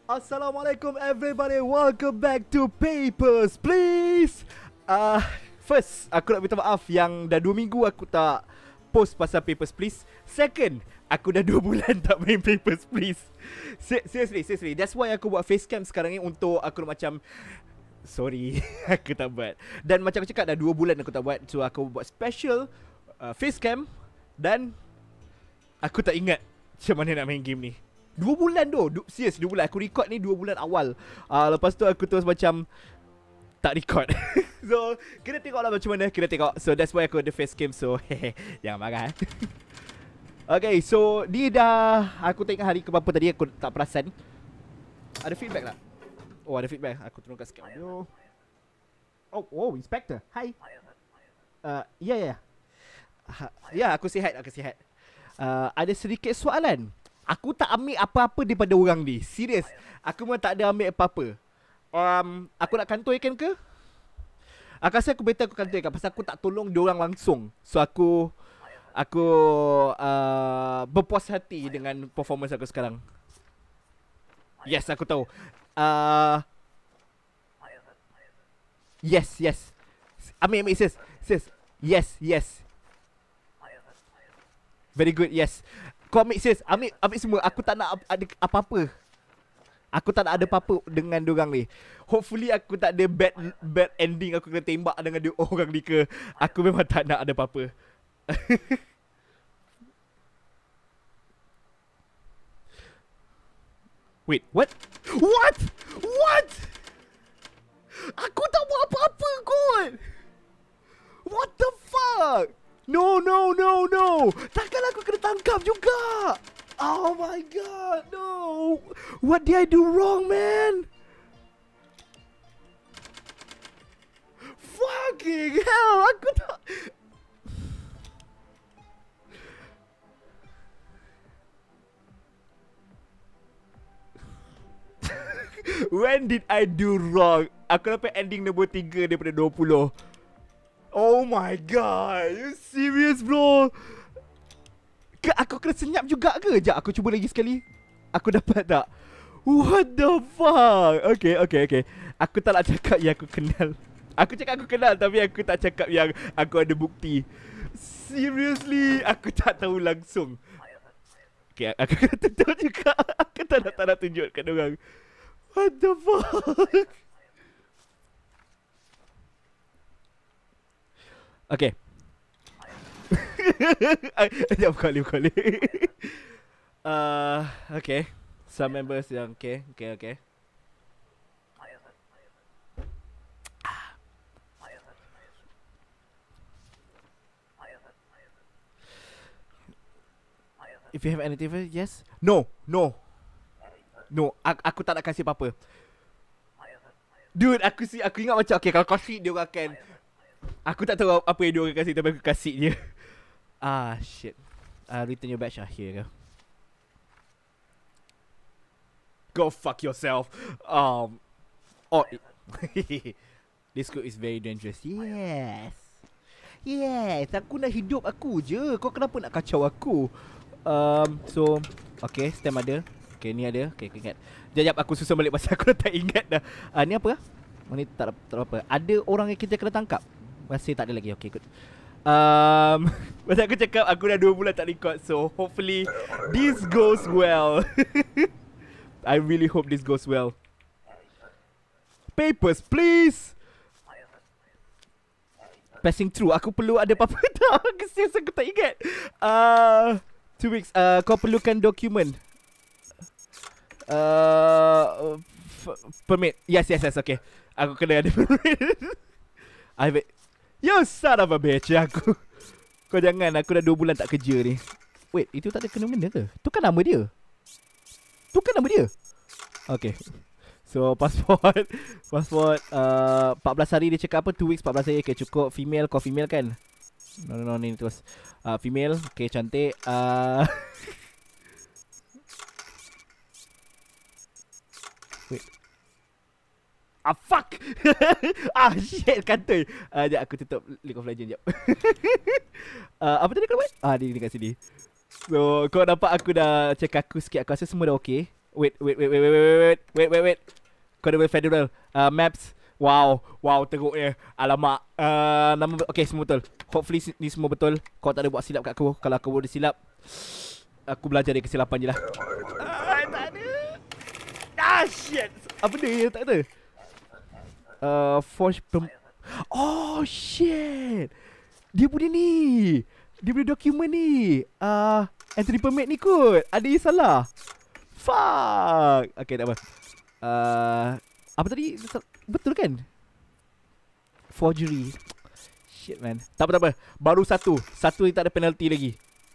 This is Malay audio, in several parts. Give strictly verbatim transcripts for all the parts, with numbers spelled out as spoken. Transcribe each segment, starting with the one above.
Assalamualaikum everybody, welcome back to Papers, Please. Uh, first, aku nak minta maaf yang dah dua minggu aku tak post pasal Papers, Please. Second, aku dah dua bulan tak main Papers, Please. Seriously, seriously. That's why aku buat facecam sekarang ni untuk aku nak macam sorry, aku tak buat. Dan macam aku cakap dah dua bulan aku tak buat. So aku buat special uh, facecam. Dan aku tak ingat macam mana nak main game ni. Dua bulan tu, du- serius dua bulan. Aku record ni dua bulan awal. uh, Lepas tu aku terus macam tak record. So kena tengok lah macam mana. Kena tengok. So that's why aku ada facecam. So hehe, jangan marah. Okay, so ni dah aku tengok hari ke berapa tadi. Aku tak perasan. Ada feedback tak? Oh, ada feedback. Aku turun kat skip audio. Oh, oh, Inspector. Hi. Uh, ya, yeah, ya yeah. Ha, ya, aku sihat, aku sihat. Uh, ada sedikit soalan. Aku tak ambil apa-apa daripada orang ni. Serius. Aku memang tak ada ambil apa-apa. Um, aku nak kantoikan ke? Aku rasa aku better aku kantoikan. Pasal aku tak tolong diorang langsung. So aku Aku uh, berpuas hati dengan performance aku sekarang. Yes, aku tahu. uh, Yes, yes. Ambil, ambil sis. Sis. Yes, yes. Very good, yes. Kau ambil sis, ambil, ambil semua. Aku tak nak ada apa-apa. Aku tak nak ada apa-apa dengan diorang ni. Hopefully aku tak ada bad bad ending. Aku kena tembak dengan dia orang ni ke. Aku memang tak nak ada apa-apa. Wait, what? What? What? Aku tak buat apa-apa kot. What the fuck? No, no, no, no. Takkan aku kena tangkap juga. Oh my god, no. What did I do wrong, man? Fucking hell, aku tak... When did I do wrong? Aku dapat ending nombor tiga daripada dua puluh. Oh my god, you serious bro? Ke aku kena senyap juga ke? Sekejap, aku cuba lagi sekali. Aku dapat tak? What the fuck? Okay, okay, okay. Aku tak nak cakap yang aku kenal. Aku cakap aku kenal, tapi aku tak cakap yang aku ada bukti. Seriously, aku tak tahu langsung. Okay, aku kena tutup juga. Aku tak nak, tak nak tunjuk kat orang. What the fuck? Okay. Sekejap, buka balik, buka balik. uh, Okay. Some members yang okay, okay, okay. If you have anything, yes. No, no. No, aku, aku tak nak kasih apa-apa. Dude, aku si aku ingat macam okay, kalau kasih dia orang akan, aku tak tahu apa yang dia orang kasih, tapi aku kasih je. Ah, shit. Uh, return your badge. Ah, here you go. Go fuck yourself. Um. Oh. This group is very dangerous. Yes. Yes. Aku nak hidup aku je. Kau kenapa nak kacau aku? Um. So. Okay. Stem ada. Okay, ni ada. Okay, aku ingat. Sekejap, aku susah balik pasal aku dah tak ingat dah. Ah, uh, ni apa? Oh, ni tak, tak apa. Ada orang yang kita kena tangkap? Masih tak ada lagi. Okay, good. Um, Macam aku cakap, aku dah dua bulan tak record. So hopefully this goes well. I really hope this goes well. Papers, please. Passing through. Aku perlu ada apa-apa tak? Kesian aku tak ingat. uh, Two weeks. uh, Kau perlukan dokumen. uh, Permit. Yes, yes, yes, okay. Aku kena ada permit. I have it. You son of a bitch, aku. Kau jangan, aku dah dua bulan tak kerja ni. Wait, itu tak ada kena-mena ke? Tu kan nama dia. Tu kan nama dia. Okay. So, passport. Passport uh, empat belas hari dia cakap apa? two weeks, empat belas hari. Okay, cukup. Female, kau female kan? No, no, no, ni terus. uh, Female, okay, cantik. uh, Wait. Ah, fuck. Ah, shit, kantoi. Ah, uh, aku tutup League of Legends jap. uh, apa tadi kau buat? Ah, ni dekat sini. So, kau nampak aku dah check aku sikit. Aku rasa semua dah okay. Wait, wait, wait, wait, wait, wait, wait, wait, wait, wait. Codable Federal. Uh, maps. Wow, wow, teruknya. Alamak. Uh, nama, okay, semua betul. Hopefully ni semua betul. Kau tak ada buat silap kat aku. Kalau aku boleh silap, aku belajar dari kesilapan je lah. Ah, tak ada. Ah, shit. Apa dia? Tak ada. Uh, forge pem... Oh, shit. Dia punya ni. Dia punya dokumen ni. Uh, entry permit ni kot. Ada yang salah. Fuck. Okay, tak apa. Uh, apa tadi? Betul kan? Forgery. Shit, man. Tak apa, tak apa. Baru satu. Satu yang tak ada penalty lagi.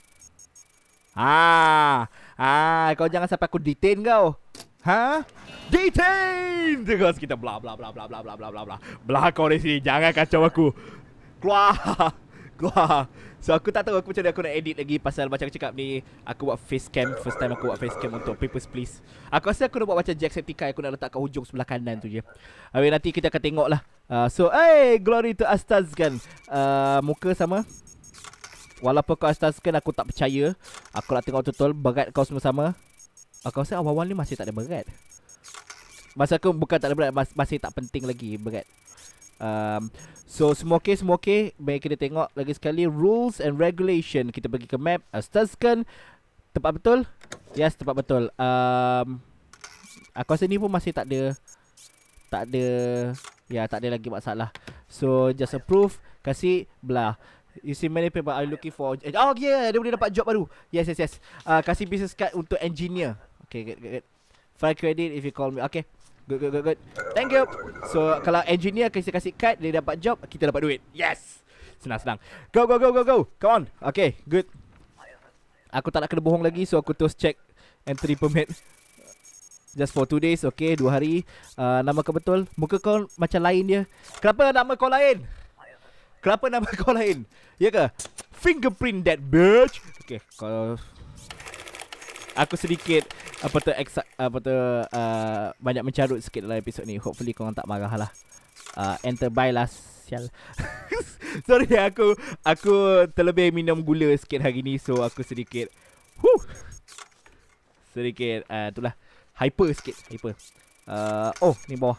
Ah, ah, kau jangan sampai aku detain kau. Ha? Detain! Terus kita bla bla bla bla bla bla bla bla bla. Bla kau dari sini. Jangan kacau aku. Keluar. Keluar. So aku tak tahu aku macam mana aku nak edit lagi. Pasal macam aku cakap ni, aku buat face cam. First time aku buat face cam untuk Papers, Please. Aku rasa aku nak buat macam Jacksepticeye. Aku nak letak kat hujung sebelah kanan tu je. Habis nanti kita akan tengok lah. uh, So, hey, glory to Astaz kan. uh, Muka sama. Walaupun kau Astaz kan, aku tak percaya. Aku nak tengok betul-betul. Berat kau semua sama. Aku rasa awal-awal ni masih tak ada berat. Masa aku bukan tak ada berat, mas masih tak penting lagi berat. Um, so semua okey, semua okey. Baik, kita tengok lagi sekali rules and regulation. Kita pergi ke map. Astazkan. Tepat betul? Yes, tepat betul. um, Aku rasa ni pun masih tak ada. Tak ada. Ya, tak ada lagi masalah. So just approve. Kasih blah. You see many people are looking for. Oh yeah, dia boleh dapat job baru. Yes, yes, yes. uh, Kasih business card untuk engineer. Okay, good, good, good. Five credit if you call me. Okay. Good, good, good, good. Thank you. So kalau engineer kasih kasih card, dia dapat job, kita dapat duit. Yes. Senang, senang. Go, go, go, go, go. Come on. Okay, good. Aku tak nak kena bohong lagi, so aku terus check entry permit. Just for two days. Okay, dua hari. uh, Nama kau betul. Muka kau macam lain dia. Kenapa nama kau lain? Kenapa nama kau lain? Ya ke? Fingerprint that bitch. Okay, kau... Aku sedikit apa tu exa, apa tu uh, banyak mencarut sikit dalam episod ni. Hopefully korang tak marah lah. Uh, enter by lah, sial. Sorry, aku aku terlebih minum gula sikit hari ni, so aku sedikit huh, sedikit uh, itulah hyper sikit, hyper. Uh, oh, ni bawah.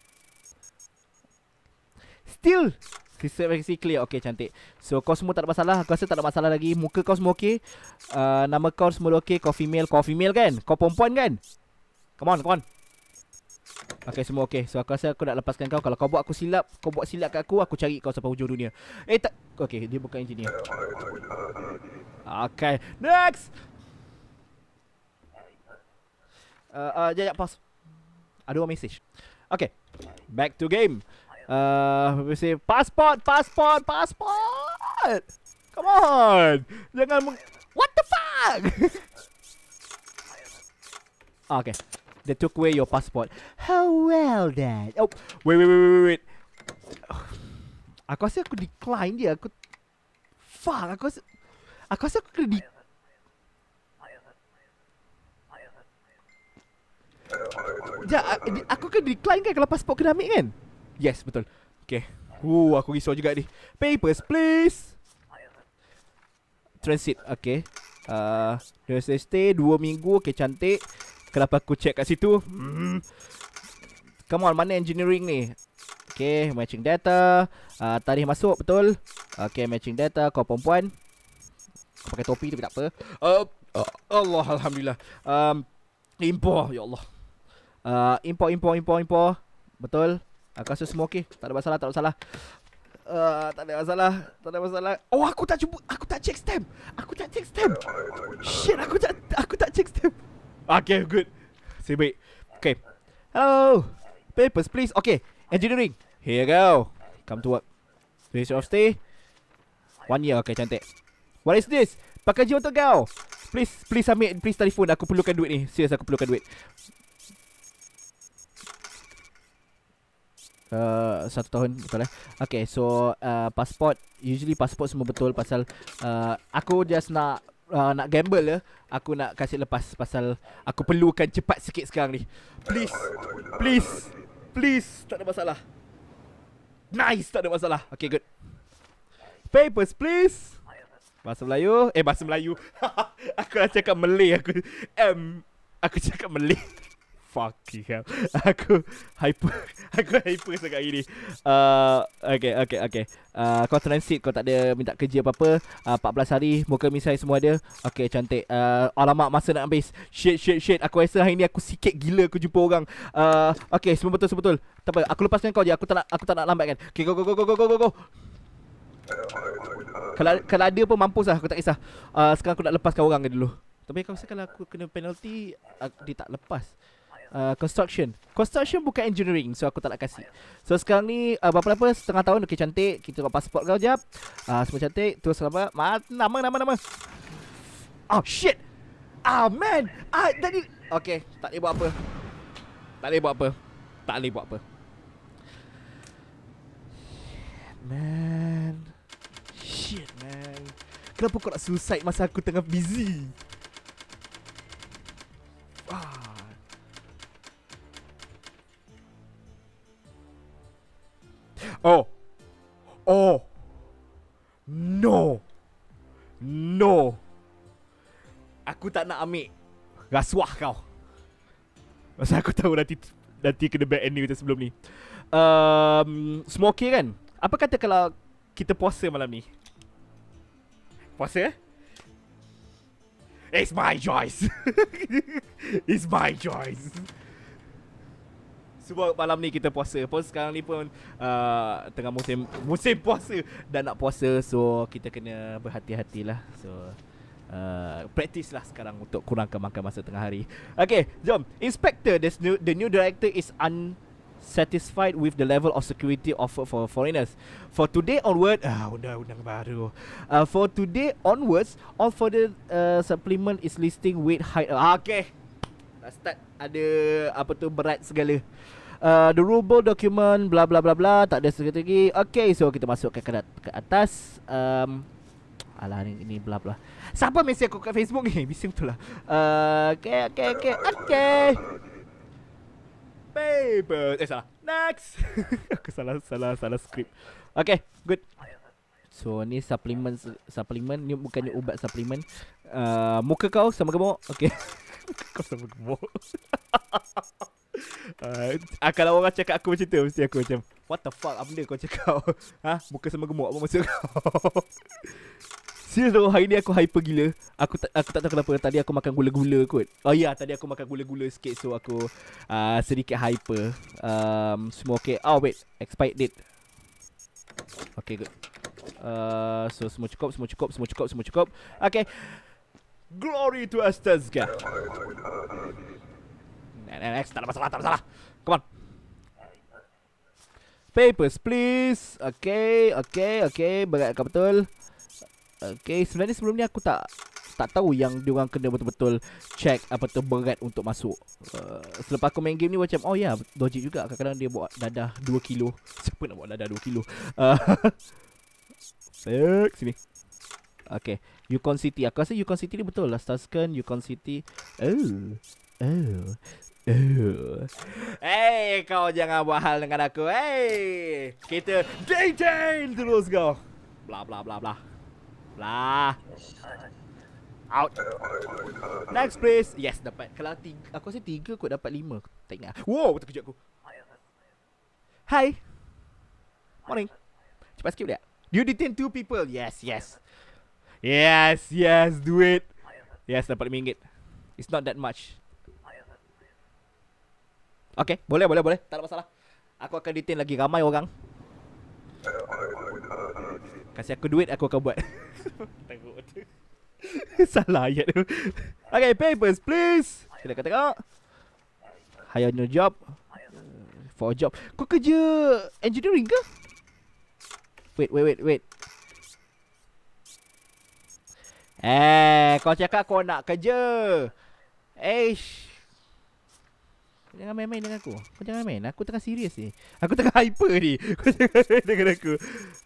Still System verify clear. Okay, cantik. So kau semua tak ada masalah. Aku rasa tak ada masalah lagi. Muka kau semua okay. uh, Nama kau semua okay. Kau female. Kau female kan? Kau perempuan kan? Come on, come on. Okay, semua okay. So aku rasa aku nak lepaskan kau. Kalau kau buat aku silap, kau buat silap kat aku, aku cari kau sampai hujung dunia. Eh tak. Okay, dia bukan engineer. Okay, next. Uh, uh, Jajak, pause. Ada one message. Okay, back to game. Uh, we say passport, passport, passport. Come on, jangan meng... What the fuck? Okay, they took away your passport. How well then? Oh, wait, wait, wait, wait, wait. Aku rasa aku decline dia. Aku fuck. Aku rasa, aku rasa aku kena di... Sekejap, aku kena decline kan kalau passport kena ambil kan? Yes, betul. Okay. Uh, aku risau juga ni. Papers, please. Transit, okay. Uh, Thursday stay, dua minggu. Okay, cantik. Kenapa aku check kat situ? Hmm. Come on, mana engineering ni? Okay, matching data. uh, Tarikh masuk, betul. Okay, matching data. Kau perempuan. Kau pakai topi tapi tak apa. uh, uh, Allah, Alhamdulillah. um, Impor, ya Allah. uh, Impor, impor, impor, impor. Betul. Aku rasa semua okey. Tak ada masalah, tak ada masalah. Uh, tak ada masalah, tak ada masalah. Oh, aku tak cuba, aku tak check stamp. Aku tak check stamp. Shit, aku tak aku tak check stamp. Okay, good. Say baik. Okay. Hello. Papers, please. Okay. Engineering. Here you go. Come to work. Place of stay. One year. Okay, cantik. What is this? Pekerja untuk kau. Please, please ambil, please telefon. Aku perlukan duit ni. Serius, aku perlukan duit. Uh, satu tahun, betul eh. Okay, so uh, passport. Usually passport semua betul. Pasal uh, aku just nak uh, nak gamble ya. Aku nak kasih lepas. Pasal aku perlukan cepat sikit sekarang ni. Please. Please. Please. Tak ada masalah. Nice, tak ada masalah. Okay, good. Papers, please. Bahasa Melayu. Eh, bahasa Melayu. Aku nak cakap Malay. Aku M Aku cakap Malay. Fucking hell. Aku hyper. Aku hyper sangat ini. Uh, okay, okay, okay. Uh, kau transit, kau tak ada minta kerja apa-apa. uh, empat belas hari, muka misai semua ada. Okay, cantik. uh, Alamak, masa nak habis. Shit, shit, shit. Aku rasa hari ni aku sikit gila aku jumpa orang. uh, Okay, semua betul, semua betul. Tak apa, aku lepaskan kau je. Aku tak nak, aku tak nak lambat kan. Okay, go, go, go, go, go, go, go, go. Kalau, kalau ada pun mampus lah, aku tak kisah. uh, Sekarang aku nak lepaskan orang dulu. Tapi kau rasa kalau aku kena penalty, uh, dia tak lepas. Uh, construction Construction bukan engineering, so aku tak nak kasih. So sekarang ni uh, berapa-apa setengah tahun. Okay, cantik. Kita tengok pasport kau jap. uh, Semua cantik. Terus apa? Ma nama, nama, nama. Oh shit. Ah man. Ah tadi. Okay, tak boleh buat apa. Tak boleh buat apa. Tak boleh buat apa. Man. Shit man. Kenapa kau nak suicide masa aku tengah busy? Ah. Oh. Oh. No. No. Aku tak nak ambil rasuah kau. Masa aku tahu nanti nanti kena bad ending macam sebelum ni. Um, semua okey kan? Apa kata kalau kita puasa malam ni? Puasa? It's my choice. It's my choice. Sebab malam ni kita puasa. Pun sekarang ni pun uh, tengah musim musim puasa dan nak puasa, so kita kena berhati-hatilah. So uh, practice lah sekarang untuk kurangkan makan masa tengah hari. Okay, jom. Inspector, this new, the new director is unsatisfied with the level of security offered for foreigners. For today onward, ah, undang-undang baru. Uh, for today onwards, all further uh, supplement is listing weight, height. Uh, okay. Dah start ada apa tu berat segala. Uh, the rule document bla bla bla bla, tak ada sekali lagi. Okay, so kita masuk ke, ke atas. Um, alah ni, ni bla bla. Siapa mesej aku kat Facebook ni? Bising betul lah. Uh, okay, okay, okay, okay. Paper. Eh salah. Next. Aku salah salah salah skrip. Okay, good. So ni suplemen suplemen ni bukannya ubat suplemen. Uh, muka kau sama gemuk. Okay. Kau sama gemuk. uh, kalau orang cakap aku macam tu, mesti aku macam, what the fuck, apa benda kau cakap? Ha? Muka sama gemuk, apa maksud kau? Serius tau, hari ni aku hyper gila. Aku tak aku tak tahu kenapa. Tadi aku makan gula-gula kot. Oh ya, yeah, tadi aku makan gula-gula sikit, so aku uh, sedikit hyper. Um, semua okay. Oh wait, expired date. Okay, good. Uh, so semua cukup, semua cukup, semua cukup, semua cukup. Okay. Glory to Astazga. Next, tak ada masalah, tak ada masalah. Come on. Papers, please. Okay, okay, okay. Beratkan betul. Okay, sebenarnya sebelum ni aku tak tak tahu yang diorang kena betul-betul check apa tu berat untuk masuk. Uh, selepas aku main game ni macam, oh ya, yeah, logik juga. Kadang-kadang dia bawa dadah dua kilo. Siapa nak bawa dadah dua kilo? Uh, sini. Okay, Yukon City. Aku rasa Yukon City ni betul lah. Starscan, Yukon City. Oh. Oh. Oh. Hey, kau jangan buat hal dengan aku. Hey, kita dating terus kau. Bla bla bla bla. Bla. Out. Next please. Yes, dapat. Kalau tiga, aku rasa tiga kot dapat lima. Tak ingat. Wow, terkejut aku. Hi. Morning. Cepat skip dia. You detain two people. Yes, yes. Yes, yes, do it. Yes, dapat lima ringgit. It's not that much. Okay, boleh, boleh, boleh. Tak ada masalah. Aku akan detain lagi ramai orang. Kasih aku duit, aku akan buat. Tengok tu. Salah ayat tu. Okay, papers please. Kita kata tengok. Hire new job. For a job. Kau kerja engineering ke? Wait, wait, wait, wait. Eh, kau cakap kau nak kerja. Eish. Kau jangan main-main dengan aku. Kau jangan main. Aku tengah serius ni. Aku tengah hyper ni. Kau jangan main dengan aku.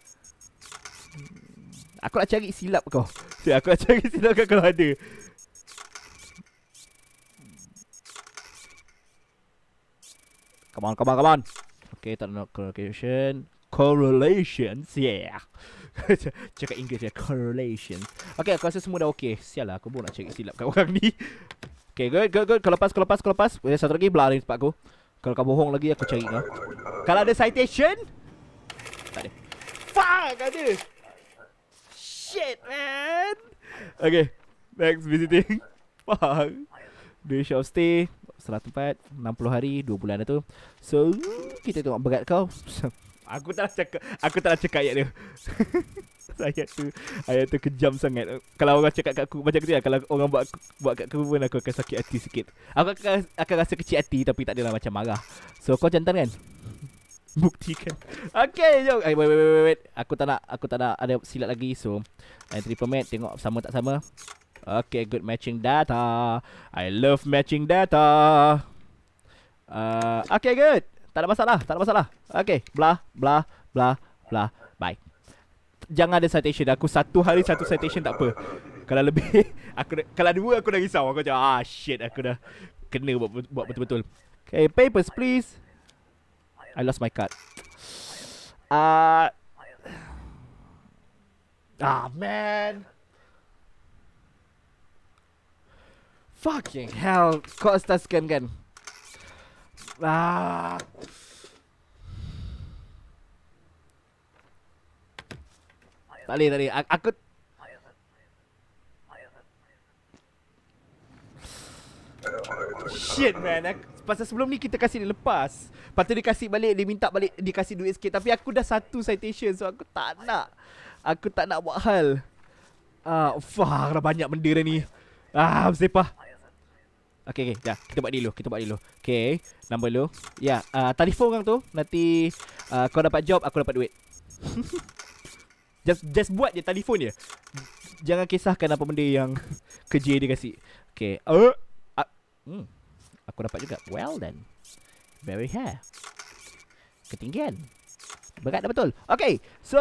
Aku nak cari silap kau. Aku nak cari silap kau kalau ada. Come on, come on, come on. Okay, tak ada correlation. Correlations, yeah. Cakap Inggeris ya, correlations. Okay, aku rasa semua dah okay. Sial lah, aku pun nak cari silap kat orang ni. Okay, good, good, good. Kau lepas, kau lepas, kau lepas. Eh, satu lagi, belah ni tempat aku. Kalau kau bohong lagi, aku cari kau. Kalau ada citation? Tak ada. Fuck, ada. Shit, man. Okay, next visiting. Fuck. Duration of stay salah tempat, enam puluh hari, dua bulan dah tu. So, kita tengok berat kau. Aku tak nak cakap, aku tak nak cakap ayat dia. Ayat tu, ayat tu kejam sangat. Kalau orang cakap kat aku macam tu, kalau orang buat buat kat aku pun, aku akan sakit hati sikit. Aku akan, akan rasa kecil hati, tapi tak adalah macam marah. So kau jantan kan? Buktikan. Okay, jom. Wait, wait, wait, wait, wait. Aku tak nak, aku tak nak ada silap lagi. So, entry permit, tengok sama tak sama. Okay, good matching data. I love matching data. Uh, okay, good. Tak ada masalah, tak ada masalah. Okay, blah, blah, blah, blah. Bye. Jangan ada citation. Aku satu hari satu citation tak apa. Kalau lebih, aku dah, kalau dua aku dah risau. Aku macam, ah shit, aku dah kena buat, buat betul-betul. Okay, papers please. I lost my card. Ah, uh, ah man. Fucking hell. Kau start scan kan? Ah. Tak boleh, tak boleh. A aku shit man. Aku, pasal sebelum ni kita kasih dia lepas. Lepas tu dia kasih balik, dia minta balik, dia kasih duit sikit. Tapi aku dah satu citation, so aku tak nak. Aku tak nak buat hal. Ah, fuck, dah banyak benda dah ni. Ah, bersepah. Okay, okay, dah. Kita buat dulu, kita buat dulu. Okay, number lu. Ya, yeah, uh, telefon orang tu. Nanti uh, kau dapat job, aku dapat duit. Just just buat je telefon je. Jangan kisahkan apa benda yang kerja dia kasih. Okay. Uh, uh, hmm. Aku dapat juga. Well then. Very high. Ketinggian. Berat dah betul. Okay. So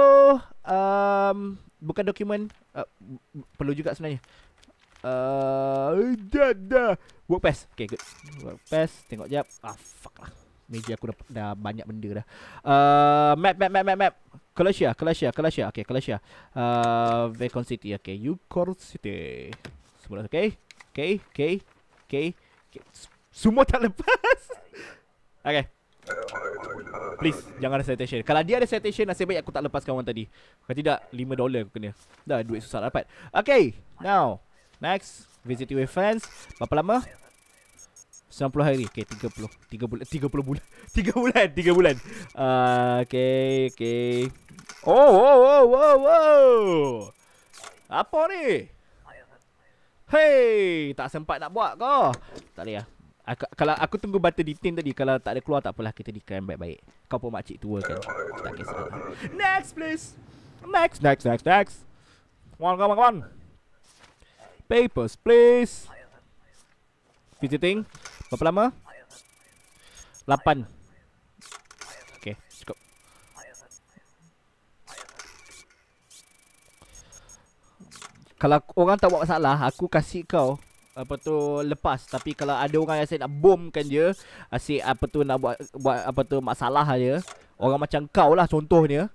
um, bukan dokumen uh, perlu juga sebenarnya. Uh, dah dah. Work pass. Okay, good. Work pass. Tengok jap. Ah, fuck lah. Meja aku dah, dah banyak benda dah. Uh, map, map, map, map, map. Kalasia, Kalasia, Kalasia. Okay, Kalasia. Uh, Vacon City. Okay, Yukon City. Semua okay. Okay, okay, okay, okay. Semua tak lepas. Okay. Please, jangan ada citation. Kalau dia ada citation, nasib baik aku tak lepaskan orang tadi. Kalau tidak, lima dolar aku kena. Dah, duit susah dapat. Okay, now. Next, visit with friends. Berapa lama? sembilan puluh hari. Okay, tiga puluh. tiga bulan. tiga puluh bulan. tiga bulan. tiga bulan. Uh, okay, okay. Oh, oh, oh, oh, oh. Apa ni? Hey, tak sempat nak buat kau. Tak boleh lah. Aku, kalau aku tunggu button detain tadi. Kalau tak ada keluar, tak apalah. Kita decline baik-baik. Kau pun makcik tua kan. Tak kisah. Next, please. Next, next, next, next. Come on, come on, come on. Papers, please. Visiting. Berapa lama? lapan. Okay, cukup. Kalau orang tak buat masalah, aku kasih kau apa tu lepas. Tapi kalau ada orang yang asyik nak bomkan je, asyik apa tu nak buat buat apa tu masalah je, orang macam kau lah contohnya.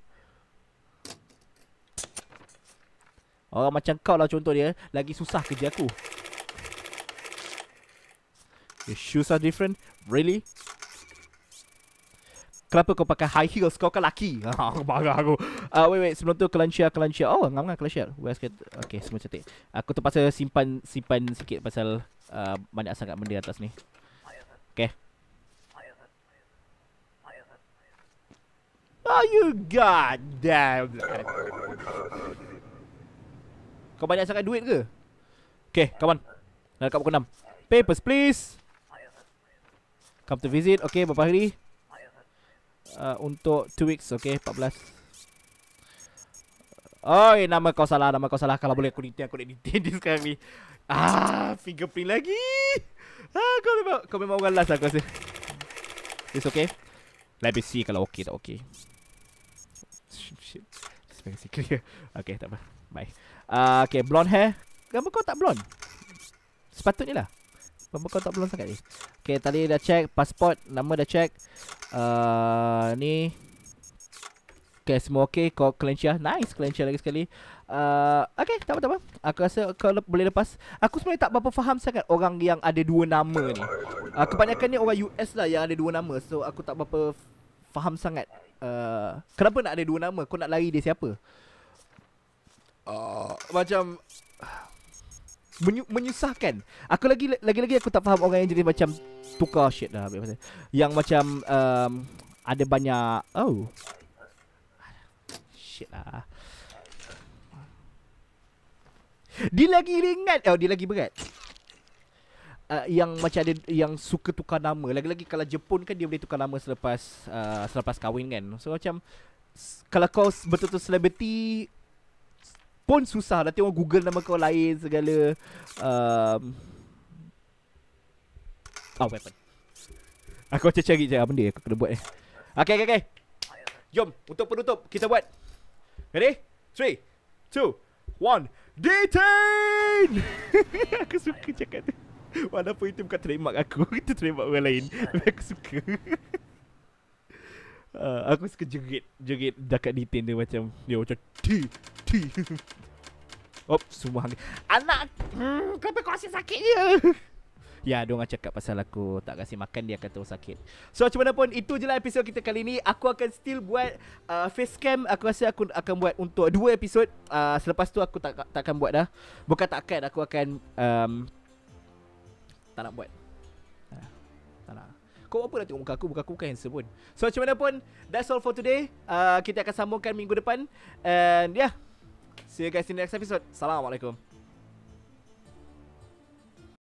Orang macam kau lah contoh dia. Lagi susah kerja aku. Your shoes are different? Really? Kenapa kau pakai high heels? Kau kan laki. Marah aku. uh, Wait wait, sebelum tu Kelansia, Kelansia. Oh, ngam-ngam Kelansia. Okay, semua cantik. Aku terpaksa simpan simpan sikit pasal uh, banyak sangat benda atas ni. Okay. Oh, you goddamn. Kau banyak sangat duit ke? Okay, come on. Nak dekat pukul enam. Papers please. Come to visit. Okay, berapa hari? Uh, untuk two weeks. Okay, empat belas. Oi, nama kau salah. Nama kau salah. Kalau boleh aku detain, aku nak detain dia sekarang ni. Ah, fingerprint lagi. Ah, kau memang, kau memang orang last aku rasa. It's okay. Let me see kalau okay tak okay. Shit. Just make it clear. Okay, tak apa. Bye. Uh, okay, blonde hair. Gambar kau tak blonde? Sepatutnya lah. Gambar kau tak blonde sangat ni. Okay, tadi dah check. Passport, nama dah check. Uh, ni. Okay, semua okay. Kau Kelansia. Nice, Kelansia lagi sekali. Uh, okay, tak apa, tak apa. Aku rasa kau lep- boleh lepas. Aku sebenarnya tak berapa faham sangat orang yang ada dua nama ni. Uh, kebanyakan ni orang U S lah yang ada dua nama. So aku tak berapa f- faham sangat. Uh, kenapa nak ada dua nama? Kau nak lari dia siapa? Uh, macam menyu- menyusahkan. Aku lagi lagi-lagi aku tak faham orang yang jadi macam tukar shit lah. Yang macam um, ada banyak. Oh shit lah. Dia lagi ringan. Oh, dia lagi berat. Uh, yang macam ada yang suka tukar nama. Lagi-lagi kalau Jepun kan dia boleh tukar nama selepas uh, selepas kahwin kan. So macam kalau kau betul-betul selebriti pun susah. Nanti orang Google nama kau lain segala. Um, oh, weapon. Aku macam cari je benda aku kena buat ni. Okay, okay, okay. Jom, untuk penutup kita buat. Ready? three, two, one. Detain! Aku suka cakap tu. Walaupun itu bukan trademark aku. Itu trademark orang lain. Tapi aku suka. uh, Aku suka jerit. Jerit dekat detain tu macam. Dia macam T T. Oh, semua hang. Anak hmm, kenapa kau asyik sakit je? Ya, diorang cakap pasal aku tak kasih makan, dia kata sakit. So macam mana pun, itu je lah episod kita kali ni. Aku akan still buat uh, face cam. Aku rasa aku akan buat untuk dua episod. uh, Selepas tu aku tak, tak akan buat dah. Bukan tak akan, aku akan um, tak nak buat. uh, Tak nak. Kau apa nak tengok muka aku? Muka aku bukan handsome pun. So macam mana pun, that's all for today. uh, Kita akan sambungkan minggu depan. And yeah, see you guys in the next episode. Assalamualaikum.